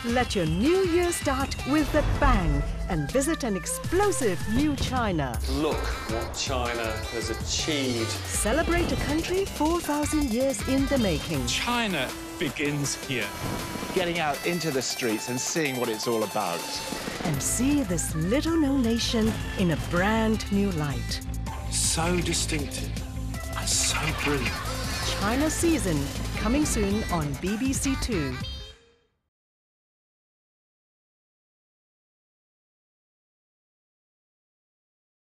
Let your new year start with a bang and visit an explosive new China. Look what China has achieved. Celebrate a country 4,000 years in the making. China begins here. Getting out into the streets and seeing what it's all about. And see this little-known nation in a brand new light. So distinctive and so brilliant. China Season, coming soon on BBC Two.